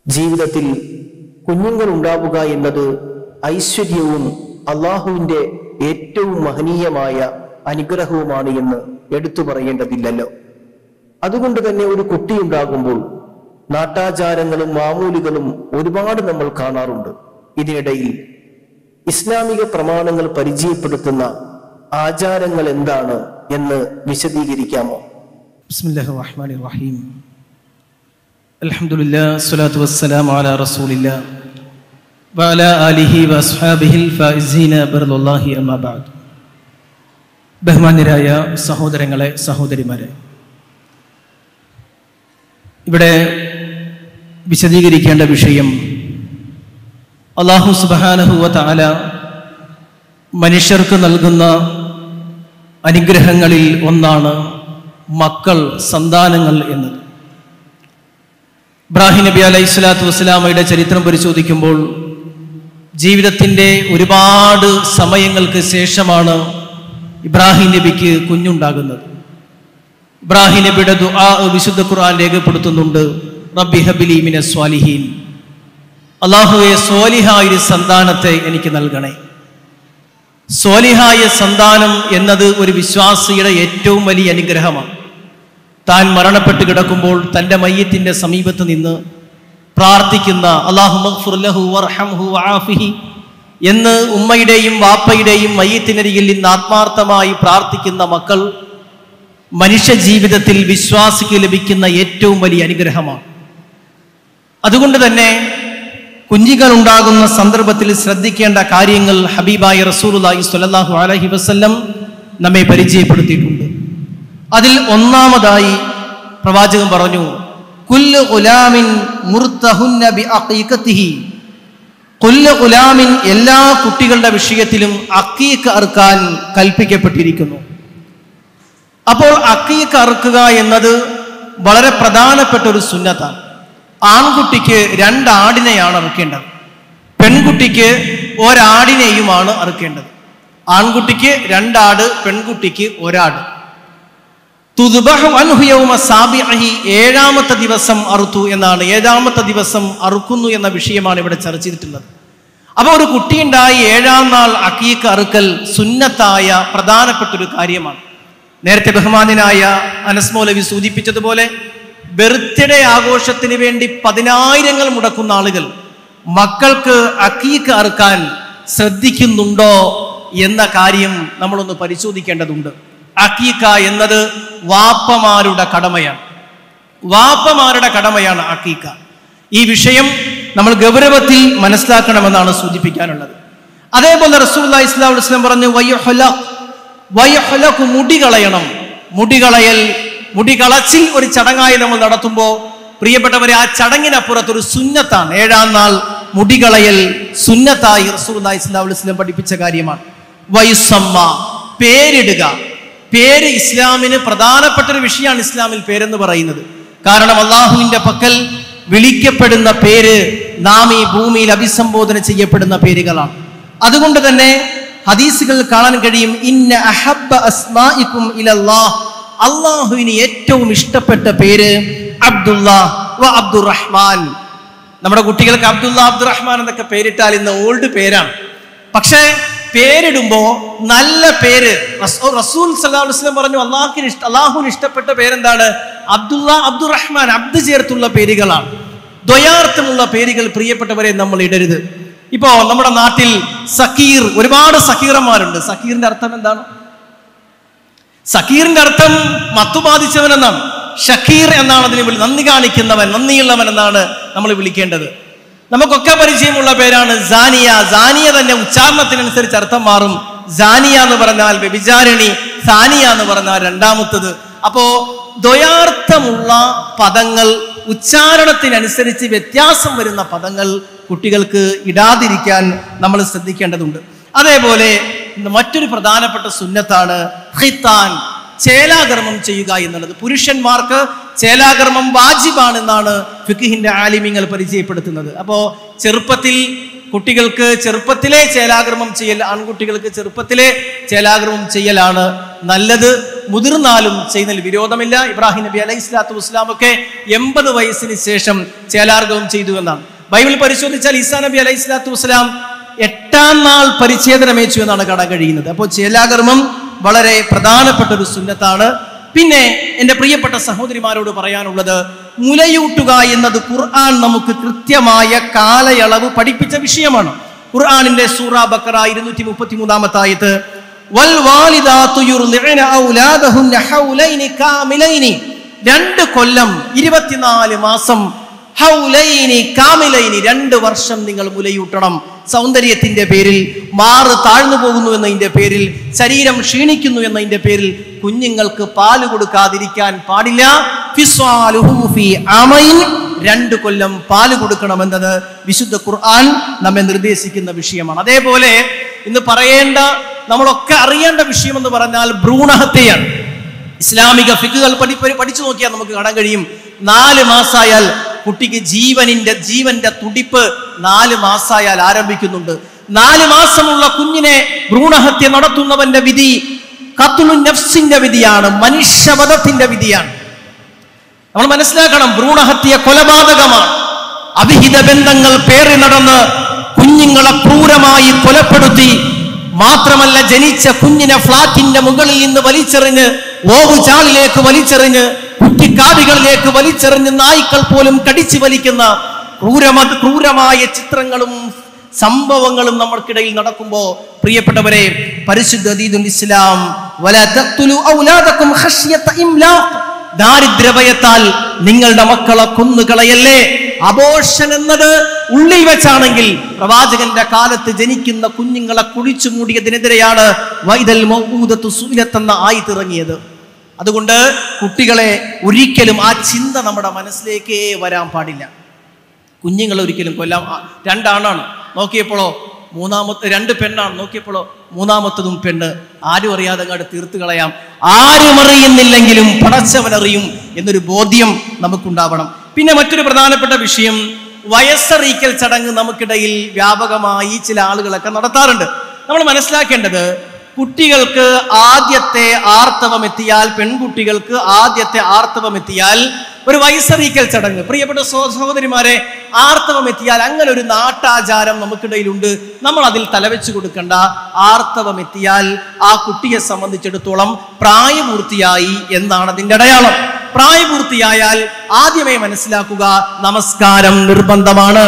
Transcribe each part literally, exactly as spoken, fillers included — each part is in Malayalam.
ജീവിതത്തിൽ കുഞ്ഞുങ്ങൾ ഉണ്ടാവുക എന്നത് ഐശ്വര്യവും അള്ളാഹുവിൻ്റെ ഏറ്റവും മഹനീയമായ അനുഗ്രഹവുമാണ് എന്ന് എടുത്തു പറയേണ്ടതില്ലല്ലോ. അതുകൊണ്ട് തന്നെ ഒരു കുട്ടി ഉണ്ടാകുമ്പോൾ നാട്ടാചാരങ്ങളും മാമൂലുകളും ഒരുപാട് നമ്മൾ കാണാറുണ്ട്. ഇതിനിടയിൽ ഇസ്ലാമിക പ്രമാണങ്ങൾ പരിചയപ്പെടുത്തുന്ന ആചാരങ്ങൾ എന്താണ് എന്ന് വിശദീകരിക്കാമോ? ബിസ്മില്ലാഹിർ റഹ്മാനിർ റഹീം. അൽഹംദുലില്ലാഹ് സ്വലാത്തു വസ്സലാമു അലാ റസൂലില്ലാഹ് വഅലാ ആലിഹി വഅസ്ഹാബിഹിൽ ഫായിസീന ബിറല്ലാഹി അമ്മാ ബഅദ്. ബഹുമാന്യരായ സഹോദരങ്ങളെ, സഹോദരിമാരെ, ഇവിടെ വിശദീകരിക്കേണ്ട വിഷയം അല്ലാഹു സുബ്ഹാനഹു വ തആല മനുഷ്യർക്ക് നൽകുന്ന അനുഗ്രഹങ്ങളിൽ ഒന്നാണ് മക്കൾ, സന്താനങ്ങൾ എന്നത്. ഇബ്രാഹിം നബി അലൈഹി സ്വലാത്തു വസ്സലാമയുടെ ചരിത്രം പരിശോധിക്കുമ്പോൾ ജീവിതത്തിൻ്റെ ഒരുപാട് സമയങ്ങൾക്ക് ശേഷമാണ് ഇബ്രാഹിം നബിക്ക് കുഞ്ഞുണ്ടാകുന്നത്. ഇബ്രാഹിം നബിയുടെ ദുആ വിശുദ്ധ ഖുർആൻ രേഖപ്പെടുത്തുന്നുണ്ട്. റബ്ബി ഹബ്ലി മിനസ് സ്വാലിഹീൻ, അല്ലാഹുവേ സ്വാലിഹായ ഒരു സന്താനത്തെ എനിക്ക് നൽകണേ. സ്വാലിഹായ സന്താനം എന്നത് ഒരു വിശ്വാസിയുടെ ഏറ്റവും വലിയ അനുഗ്രഹമാണ്. താൻ മരണപ്പെട്ട് കിടക്കുമ്പോൾ തൻ്റെ മയ്യത്തിൻ്റെ സമീപത്ത് നിന്ന് പ്രാർത്ഥിക്കുന്ന അല്ലാഹുമ്മഗ്ഫിർ ലഹു വർഹംഹു വആഫിഹി എന്ന് ഉമ്മയുടെയും വാപ്പയുടെയും മയ്യത്തിനരികിൽ നിന്ന് ആത്മാർത്ഥമായി പ്രാർത്ഥിക്കുന്ന മക്കൾ മനുഷ്യ ജീവിതത്തിൽ വിശ്വാസിക്ക് ലഭിക്കുന്ന ഏറ്റവും വലിയ അനുഗ്രഹമാണ്. അതുകൊണ്ട് തന്നെ കുഞ്ഞുങ്ങൾ ഉണ്ടാകുന്ന സന്ദർഭത്തിൽ ശ്രദ്ധിക്കേണ്ട കാര്യങ്ങൾ ഹബീബായ റസൂലുള്ളാഹി സ്വല്ലല്ലാഹു അലൈഹി വസല്ലം നമ്മെ പരിചയപ്പെടുത്തിയിട്ടുണ്ട്. അതിൽ ഒന്നാമതായി പ്രവാചകൻ പറഞ്ഞു, കുല്ലു ഗുലാമിൻ മുർതഹുന്ന ബിഅഖീഖതിഹി. കുല്ലു ഗുലാമിൻ, എല്ലാ കുട്ടികളുടെ വിഷയത്തിലും അഖീഖ അറുക്കാൻ കൽപ്പിക്കപ്പെട്ടിരിക്കുന്നു. അപ്പോൾ അഖീഖ അറുക്കുക എന്നത് വളരെ പ്രധാനപ്പെട്ട ഒരു സുന്നത്താണ്. ആൺകുട്ടിക്ക് രണ്ടാടിനെയാണ് അറുക്കേണ്ടത്, പെൺകുട്ടിക്ക് ഒരാടിനെയുമാണ് അറുക്കേണ്ടത്. ആൺകുട്ടിക്ക് രണ്ടാട്, പെൺകുട്ടിക്ക് ഒരാട്. തുദ്ബഹു അൻഹു യൗമ സാബിഇഹി, ഏഴാമത്തെ ദിവസം അറുത്തു എന്നാണ്. ഏഴാമത്തെ ദിവസം അറുക്കുന്നു എന്ന വിഷയമാണ് ഇവിടെ ചർച്ച ചെയ്തിട്ടുള്ളത്. അപ്പോൾ ഒരു കുട്ടിയുണ്ടായി ഏഴാം നാൾ അഖീഖ അറുക്കൽ സുന്നത്തായ പ്രധാനപ്പെട്ട ഒരു കാര്യമാണ്. നേരത്തെ ബഹുമാനായ അനസ് മൗലവി സൂചിപ്പിച്ചതുപോലെ ബർത്ത്ഡേ ആഘോഷത്തിന് വേണ്ടി പതിനായിരങ്ങൾ മുടക്കുന്ന ആളുകൾ മക്കൾക്ക് അഖീഖ അറുക്കാൻ ശ്രദ്ധിക്കുന്നുണ്ടോ എന്ന കാര്യം നമ്മളൊന്ന് പരിശോധിക്കേണ്ടതുണ്ട്. അഖീഖ എന്നത് വാപ്പമാരുടെ കടമയാണ്. വാപ്പമാരുടെ കടമയാണ് അഖീഖ. ഈ വിഷയം നമ്മൾ ഗൗരവത്തിൽ മനസ്സിലാക്കണമെന്നാണ് സൂചിപ്പിക്കാനുള്ളത്. അതേപോലെ റസൂലുള്ളാഹി സ്വല്ലല്ലാഹു അലൈഹി വസല്ലം പറഞ്ഞു, വയഹ്ലഖ് വയഹ്ലഖ്, മുടി കളയണം. മുടി കളയൽ, മുടി കളച്ചിൽ ഒരു ചടങ്ങായി നമ്മൾ നടത്തുമ്പോൾ പ്രിയപ്പെട്ടവരെ, ആ ചടങ്ങിനപ്പുറത്തൊരു സുന്നത്താണ്. ഏഴാം നാൾ മുടി കളയൽ സുന്നത്തായി റസൂലുള്ളാഹി സ്വല്ലല്ലാഹു അലൈഹി വസല്ലം പഠിപ്പിച്ച കാര്യമാണ്. വയുസമ്മ, പേരിടുക. പേര് ഇസ്ലാമിന് പ്രധാനപ്പെട്ട ഒരു വിഷയമാണ്. ഇസ്ലാമിൽ പേരെന്ന് പറയുന്നത് കാരണം അള്ളാഹുവിന്റെ പക്കൽ വിളിക്കപ്പെടുന്ന പേര് നാം ഈ ഭൂമിയിൽ അഭിസംബോധന ചെയ്യപ്പെടുന്ന പേരുകളാണ്. അതുകൊണ്ട് തന്നെ ഹദീസുകൾ കാണാൻ കഴിയും, ഇന്ന അഹബ്ബ അസ്മാഇകും ഇലല്ലാഹ്, അള്ളാഹുവിന് ഏറ്റവും ഇഷ്ടപ്പെട്ട പേര് അബ്ദുല്ലാഹ് വ അബ്ദുറഹ്മാൻ. നമ്മുടെ കുട്ടികൾക്ക് അബ്ദുല്ല, അബ്ദുറഹ്മാൻ എന്നൊക്കെ പേരിട്ടാൽ ഇന്ന് ഓൾഡ് പേരാണ്. പക്ഷേ പേരിടുമ്പോ നല്ല പേര്, റസൂൽ സല്ലല്ലാഹു അലൈഹി വസല്ലം പറഞ്ഞു, അള്ളാഹുവിന് ഇഷ്ട അള്ളാഹുവിന് ഇഷ്ടപ്പെട്ട പേരെന്താണ്? അബ്ദുല്ല, അബ്ദുറഹ്മാൻ. അബ്ദ് ചേർത്തുള്ള പേരുകളാണ്. ദ്വയാർത്ഥമുള്ള പേരുകൾ പ്രിയപ്പെട്ടവരെ നമ്മൾ ഇടരുത്. ഇപ്പോ നമ്മുടെ നാട്ടിൽ സക്കീർ, ഒരുപാട് സക്കീറന്മാരുണ്ട്. സക്കീറിന്റെ അർത്ഥം എന്താണ്? സക്കീറിന്റെ അർത്ഥം മത്തു ബാധിച്ചവൻ എന്നാണ്. ഷക്കീർ എന്നാണ് അതിന് വിളി, നന്ദി കാണിക്കുന്നവൻ, നന്ദിയുള്ളവൻ എന്നാണ് നമ്മൾ വിളിക്കേണ്ടത്. നമുക്കൊക്കെ പരിചയമുള്ള പേരാണ് സാനിയ. സാനിയ തന്നെ ഉച്ചാരണത്തിനനുസരിച്ച് അർത്ഥം മാറും. സാനിയ എന്ന് പറഞ്ഞാൽ വ്യഭിചാരിണി, സാനിയ എന്ന് പറഞ്ഞാൽ രണ്ടാമത്തത്. അപ്പോ ദ്വയാർത്ഥമുള്ള പദങ്ങൾ, ഉച്ചാരണത്തിനനുസരിച്ച് വ്യത്യാസം വരുന്ന പദങ്ങൾ കുട്ടികൾക്ക് ഇടാതിരിക്കാൻ നമ്മൾ ശ്രദ്ധിക്കേണ്ടതുണ്ട്. അതേപോലെ മറ്റൊരു പ്രധാനപ്പെട്ട സുന്നത്താണ് ഖിത്താൻ, ചേലാകർമ്മം ചെയ്യുക എന്നുള്ളത്. പുരുഷന്മാർക്ക് ചേലാകർമ്മം വാജിബാണെന്നാണ് ഫിഖ്ഹിന്റെ ആലിമീങ്ങൾ പരിചയപ്പെടുത്തുന്നത്. അപ്പോൾ ചെറുപ്പത്തിൽ കുട്ടികൾക്ക് ചെറുപ്പത്തിലെ ചേലാകർമ്മം ചെയ്യൽ, ആൺകുട്ടികൾക്ക് ചെറുപ്പത്തിലെ ചേലാകർമ്മം ചെയ്യലാണ് നല്ലത്. മുതിർന്നാലും ചെയ്യുന്നതിൽ വിരോധമില്ല. ഇബ്രാഹിം നബി അലൈഹി സ്വലാത്തു വസ്സലാം ഒക്കെ എൺപത് വയസ്സിന് ശേഷം ചേലാർഗവം ചെയ്തു എന്നാണ്. ബൈബിൾ പരിശോധിച്ചാൽ ഈസാ നബി അലൈഹി സ്വലാത്തു വസ്സലാം എട്ടാം നാൾ പരിച്ഛേദനമേച്ചു എന്നാണ് കാണാൻ കഴിയുന്നത്. അപ്പോൾ ചേലാകർമ്മം വളരെ പ്രധാനപ്പെട്ട ഒരു സുന്നത്താണ്. പിന്നെ എൻ്റെ പ്രിയപ്പെട്ട സഹോദരിമാരോട് പറയാനുള്ളത്, മുലയൂട്ടുക എന്നത് ഖുർആൻ നമുക്ക് കൃത്യമായ കാലയളവ് പഠിപ്പിച്ച വിഷയമാണ്. ഖുർആനിന്റെ സൂറ ബഖറ ഇരുന്നൂറ്റി മുപ്പത്തി മൂന്നാമത്തെ ആയത്ത്, വൽ വാലിദാതു യുർളിഅന ഔലാദഹുന്ന ഹൗലൈനി കാമിലൈനി, രണ്ട് കൊല്ലം ഇരുപത്തിനാല് മാസം, ഹൗലൈനി കാമിലൈനി, രണ്ട് വർഷം നിങ്ങൾ മുലയൂട്ടണം. സൗന്ദര്യത്തിന്റെ പേരിൽ, മാറ് താഴ്ന്നു പോകുന്നു എന്നതിന്റെ പേരിൽ, ശരീരം ക്ഷീണിക്കുന്നു എന്നതിന്റെ പേരിൽ കുഞ്ഞുങ്ങൾക്ക് പാല് കൊടുക്കാതിരിക്കാൻ പാടില്ല. ഫിസ്വാലുഹു ഫീ അമൈൻ, രണ്ട് കൊല്ലം പാല് കൊടുക്കണമെന്നത് വിശുദ്ധ ഖുർആൻ നമ്മെ നിർദ്ദേശിക്കുന്ന വിഷയമാണ്. അതേപോലെ ഇന്ന് പറയേണ്ട, നമ്മളൊക്കെ അറിയേണ്ട വിഷയം എന്ന് പറഞ്ഞാൽ ഭ്രൂണഹത്യയാണ്. ഇസ്ലാമിക ഫിഖുകൾ പഠി പഠിച്ചു നോക്കിയാൽ നമുക്ക് കാണാൻ കഴിയും, നാല് മാസമായാൽ കുട്ടിക്ക് ജീവനിന്റെ ജീവന്റെ തുടിപ്പ് നാല് മാസമായാൽ ആരംഭിക്കുന്നുണ്ട്. നാല് മാസമുള്ള കുഞ്ഞിനെ ഭ്രൂണഹത്യ നടത്തുന്നവന്റെ വിധി ഖത്ലു നഫ്സിന്റെ വിധിയാണ്, മനുഷ്യവധത്തിന്റെ വിധിയാണ്. നമ്മൾ മനസ്സിലാക്കണം, ഭ്രൂണഹത്യ കൊലപാതകമാണ്. അവിഹിത ബന്ധങ്ങൾ പേറി നടന്ന് കുഞ്ഞുങ്ങളെ ക്രൂരമായി കൊലപ്പെടുത്തി, മാത്രമല്ല ജനിച്ച കുഞ്ഞിനെ ഫ്ളാറ്റിന്റെ മുകളിൽ നിന്ന് വലിച്ചെറിഞ്ഞ്, ഓവുചാലിലേക്ക് വലിച്ചെറിഞ്ഞ്, കുറ്റിക്കാടുകളിലേക്ക് വലിച്ചെറിഞ്ഞ് നായ്ക്കൾ പോലും കടിച്ചു വലിക്കുന്ന ക്രൂരമ ക്രൂരമായ ചിത്രങ്ങളും സംഭവങ്ങളും നമ്മൾക്കിടയിൽ നടക്കുമ്പോ, പ്രിയപ്പെട്ടവരെ, പരിശുദ്ധ ദീനുൽ ഇസ്ലാം വലാ തഖ്തുലു ഔലാദകും ഖശ്യത ഇംലാഖ്, ദാരിദ്ര്യഭയത്താൽ നിങ്ങളുടെ മക്കളെ കൊന്നുകളയല്ലേ. അബോർഷൻ എന്നത് ഉള്ളിൽ വെച്ചാണെങ്കിൽ പ്രവാചകന്റെ കാലത്ത് ജനിക്കുന്ന കുഞ്ഞുങ്ങളെ കുഴിച്ചു മൂടിയതിനെതിരെയാണ് വൈദൽ മൗഊദതു സുഇലത്ത് എന്ന ആയത്തിറങ്ങിയത്. അതുകൊണ്ട് കുട്ടികളെ ഒരിക്കലും ആ ചിന്ത നമ്മുടെ മനസ്സിലേക്ക് വരാൻ പാടില്ല. കുഞ്ഞുങ്ങളെ ഒരിക്കലും കൊല്ലാം. രണ്ടാണാണ് നോക്കിയപ്പോഴോ മൂന്നാമത്തെ, രണ്ട് പെണ്ണാണ് നോക്കിയപ്പോഴോ മൂന്നാമത്തതും പെണ്ണ്. ആരും അറിയാതെ അങ്ങോട്ട് തീർത്ത് കളയാം. ആരും അറിയുന്നില്ലെങ്കിലും പടച്ചവനറിയും എന്നൊരു ബോധ്യം നമുക്കുണ്ടാവണം. പിന്നെ മറ്റൊരു പ്രധാനപ്പെട്ട വിഷയം, വയസ്സറിയിക്കൽ ചടങ്ങ് നമുക്കിടയിൽ വ്യാപകമായി ചില ആളുകളൊക്കെ നടത്താറുണ്ട്. നമ്മൾ മനസ്സിലാക്കേണ്ടത്, കുട്ടികൾക്ക് ആദ്യത്തെ ആർത്തവം എത്തിയാൽ, പെൺകുട്ടികൾക്ക് ആദ്യത്തെ ആർത്തവം എത്തിയാൽ ഒരു വയസ്സറിയിക്കൽ ചടങ്ങ്, പ്രിയപ്പെട്ട സഹോദരിമാരെ, ആർത്തവം എത്തിയാൽ അങ്ങനെ ഒരു നാട്ടാചാരം നമുക്കിടയിലുണ്ട്. നമ്മൾ അതിൽ തലവെച്ചു കൊടുക്കണ്ട. ആർത്തവം എത്തിയാൽ ആ കുട്ടിയെ സംബന്ധിച്ചിടത്തോളം പ്രായപൂർത്തിയായി എന്നാണ് അതിൻ്റെ അടയാളം. പ്രായപൂർത്തിയായാൽ ആദ്യമേ മനസ്സിലാക്കുക, നമസ്കാരം നിർബന്ധമാണ്.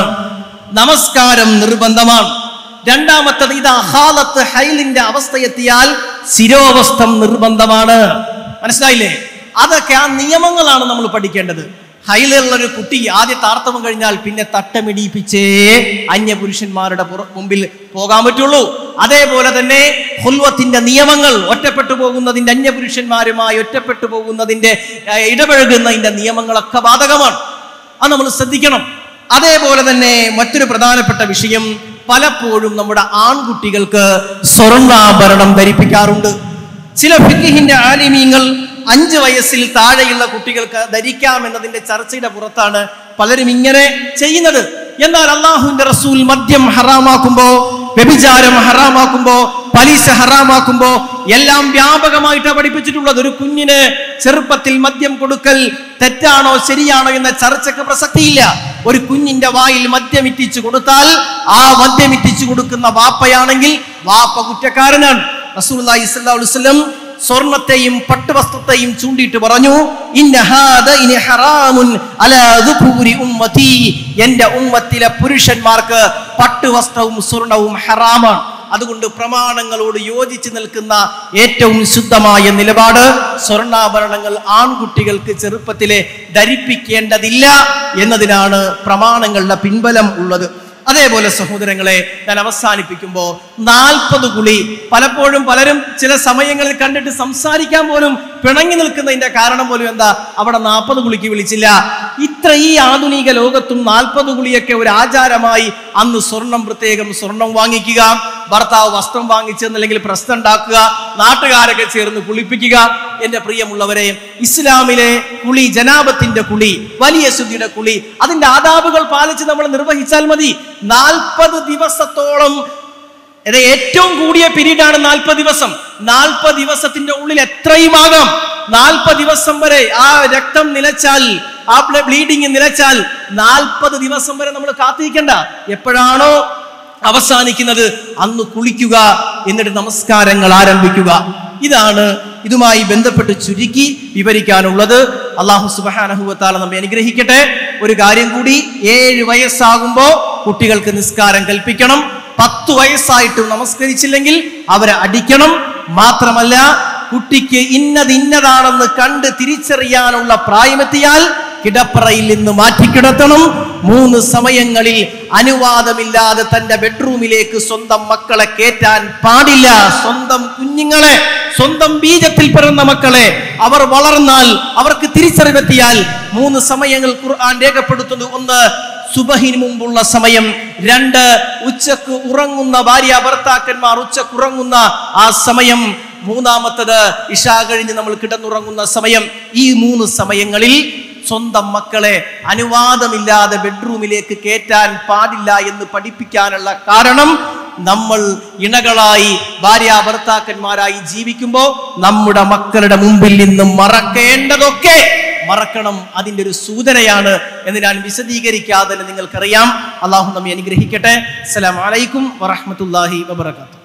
നമസ്കാരം നിർബന്ധമാണ്. രണ്ടാമത്തത്, ഇത് അഹാലത്ത് ഹൈലിന്റെ അവസ്ഥയെത്തിയാൽ ശിരോവസ്ത്രം നിർബന്ധമാണ്. മനസ്സിലായില്ലേ? അതൊക്കെ ആ നിയമങ്ങളാണ് നമ്മൾ പഠിക്കേണ്ടത്. ഹൈലുള്ളൊരു കുട്ടി ആദ്യത്തെ ആർത്തവം കഴിഞ്ഞാൽ പിന്നെ തട്ടമിടിപ്പിച്ചേ അന്യപുരുഷന്മാരുടെ മുമ്പിൽ പോകാൻ പറ്റുള്ളൂ. അതേപോലെ തന്നെ ഹുൽവത്തിന്റെ നിയമങ്ങൾ, ഒറ്റപ്പെട്ടു പോകുന്നതിന്റെ, അന്യപുരുഷന്മാരുമായി ഒറ്റപ്പെട്ടു പോകുന്നതിന്റെ, ഇടപഴകുന്നതിന്റെ നിയമങ്ങളൊക്കെ ബാധകമാണ്. അത് നമ്മൾ ശ്രദ്ധിക്കണം. അതേപോലെ തന്നെ മറ്റൊരു പ്രധാനപ്പെട്ട വിഷയം, പലപ്പോഴും നമ്മുടെ ആൺകുട്ടികൾക്ക് സ്വർണ്ണാഭരണം ധരിപ്പിക്കാറുണ്ട്. ചില ഫിഖിന്റെ ആലിമീങ്ങൾ അഞ്ച് വയസ്സിൽ താഴെയുള്ള കുട്ടികൾക്ക് ധരിക്കാം എന്നതിന്റെ ചർച്ചയുടെ പുറത്താണ് പലരും ഇങ്ങനെ ചെയ്യുന്നത്. എന്നാൽ അല്ലാഹുവിന്റെ റസൂൽ മദ്യം ഹറാമാക്കുമ്പോ, വ്യഭിചാരം ഹറാമാക്കുമ്പോ, പലിശ ഹറാമാക്കുമ്പോ എല്ലാം വ്യാപകമായിട്ടാണ് പഠിപ്പിച്ചിട്ടുള്ളത്. ഒരു കുഞ്ഞിന് ചെറുപ്പത്തിൽ മദ്യം കൊടുക്കൽ തെറ്റാണോ ശരിയാണോ എന്ന ചർച്ചയ്ക്ക് പ്രസക്തിയില്ല. ഒരു കുഞ്ഞിന്റെ വായിൽ മദ്യം ഇറ്റിച്ചു കൊടുത്താൽ ആ മദ്യം ഇറ്റിച്ചു കൊടുക്കുന്ന വാപ്പയാണെങ്കിൽ വാപ്പ കുറ്റക്കാരനാണ്. റസൂലുള്ളാഹി സ്വല്ലല്ലാഹു അലൈഹി വസല്ലം സ്വർണത്തെയും പട്ടുവസ്ത്രത്തെയും ചൂണ്ടിയിട്ട് പറഞ്ഞു, ഇന്ന ഹാദൈനി ഹറാമുൻ അലാ ദുഖൂരി ഉമ്മതി, എന്റെ ഉമ്മത്തിലെ പുരുഷന്മാർക്ക് പട്ടുവസ്ത്രവും സ്വർണവും ഹറാമാണ്. അതുകൊണ്ട് പ്രമാണങ്ങളോട് യോജിച്ച് നിൽക്കുന്ന ഏറ്റവും ശുദ്ധമായ നിലപാട്, സ്വർണ്ണാഭരണങ്ങൾ ആൺകുട്ടികൾക്ക് ചെറുപ്പത്തിലെ ധരിപ്പിക്കേണ്ടതില്ല എന്നതിനാണ് പ്രമാണങ്ങളുടെ പിൻബലം ഉള്ളത്. അതേപോലെ സഹോദരങ്ങളെ, ഞാൻ അവസാനിപ്പിക്കുമ്പോൾ നാൽപ്പത് കുളി പലപ്പോഴും പലരും ചില സമയങ്ങളിൽ കണ്ടിട്ട് സംസാരിക്കാൻ പോലും പിണങ്ങി നിൽക്കുന്നതിന്റെ കാരണം പോലും എന്താ, അവിടെ നാൽപ്പത് കുളിക്ക് വിളിച്ചില്ല. ഇത്ര ഈ ആധുനിക ലോകത്തും നാൽപ്പത് കുളിയൊക്കെ ഒരു ആചാരമായി. അന്ന് സ്വർണം, പ്രത്യേകം സ്വർണം വാങ്ങിക്കുക, ഭർത്താവ് വസ്ത്രം വാങ്ങിച്ചെന്നല്ലെങ്കിൽ പ്രശ്നം ഉണ്ടാക്കുക, നാട്ടുകാരൊക്കെ ചേർന്ന് കുളിപ്പിക്കുക. എന്റെ പ്രിയമുള്ളവരെ, ഇസ്ലാമിലെ കുളി, ജനാബത്തിന്റെ കുളി, വലിയ ശുദ്ധിയുടെ കുളി, അതിന്റെ ആദാബുകൾ പാലിച്ച് നമ്മൾ നിർവഹിച്ചാൽ മതി. നാൽപ്പത് ദിവസത്തോളം ഇത് ഏറ്റവും കൂടിയ പീരീഡാണ് നാൽപ്പത് ദിവസം. നാൽപ്പത് ദിവസത്തിന്റെ ഉള്ളിൽ എത്രയുമാകാം. നാൽപ്പത് ദിവസം വരെ ആ രക്തം നിലച്ചാൽ, ആ ബ്ലീഡിങ് നിലച്ചാൽ നാൽപ്പത് ദിവസം വരെ നമ്മൾ കാത്തിരിക്കണ്ട. എപ്പോഴാണോ അവസാനിക്കുന്നത് അന്ന് കുളിക്കുക, എന്നിട്ട് നമസ്കാരങ്ങൾ ആരംഭിക്കുക. ഇതാണ് ഇതുമായി ബന്ധപ്പെട്ട് ചുരുക്കി വിവരിക്കാനുള്ളത്. അല്ലാഹു സുബ്ഹാനഹു വ തആല നമ്മെ അനുഗ്രഹിക്കട്ടെ. ഒരു കാര്യം കൂടി, ഏഴ് വയസ്സാകുമ്പോൾ കുട്ടികൾക്ക് നിസ്കാരം കൽപ്പിക്കണം. പത്ത് വയസ്സായിട്ടും നമസ്കരിച്ചില്ലെങ്കിൽ അവരെ അടിക്കണം. മാത്രമല്ല, കുട്ടിക്ക് ഇന്നത് ഇന്നതാണെന്ന് കണ്ട് തിരിച്ചറിയാനുള്ള പ്രായമെത്തിയാൽ കിടപ്പറയിൽ നിന്ന് മാറ്റിക്കിടത്തണം. മൂന്ന് സമയങ്ങളിൽ അനുവാദമില്ലാതെ തന്റെ ബെഡ്റൂമിലേക്ക് സ്വന്തം മക്കളെ കയറ്റാൻ പാടില്ല. സ്വന്തം കുഞ്ഞുങ്ങളെ, സ്വന്തം ബീജത്തിൽ പിറന്ന മക്കളെ അവർ വളർന്നാൽ, അവർക്ക് തിരിച്ചറിവെത്തിയാൽ മൂന്ന് സമയങ്ങൾ ഖുർആൻ രേഖപ്പെടുത്തുന്നു. ഒന്ന്, സുബഹിന് മുമ്പുള്ള സമയം. രണ്ട്, ഉച്ചക്ക് ഉറങ്ങുന്ന ഭാര്യ ഭർത്താക്കന്മാർ ഉച്ചക്ക് ഉറങ്ങുന്ന ആ സമയം. മൂന്നാമത്തത്, ഇശാ കഴിഞ്ഞ് നമ്മൾ കിടന്നുറങ്ങുന്ന സമയം. ഈ മൂന്ന് സമയങ്ങളിൽ സ്വന്തം മക്കളെ അനുവാദമില്ലാതെ ബെഡ്റൂമിലേക്ക് കയറ്റാൻ പാടില്ല എന്ന് പഠിപ്പിക്കാനുള്ള കാരണം, നമ്മൾ ഇണകളായി ഭാര്യ ഭർത്താക്കന്മാരായി ജീവിക്കുമ്പോൾ നമ്മുടെ മക്കളുടെ മുമ്പിൽ നിന്ന് മറക്കേണ്ടതൊക്കെ മറക്കണം. അതിൻ്റെ ഒരു സൂചനയാണ് എന്ന് ഞാൻ വിശദീകരിക്കാതെ നിങ്ങൾക്കറിയാം. അള്ളാഹു നമ്മെ അനുഗ്രഹിക്കട്ടെ. അസ്സലാമു അലൈക്കും വറഹ്മത്തുള്ളാഹി വബറകാതുഹു.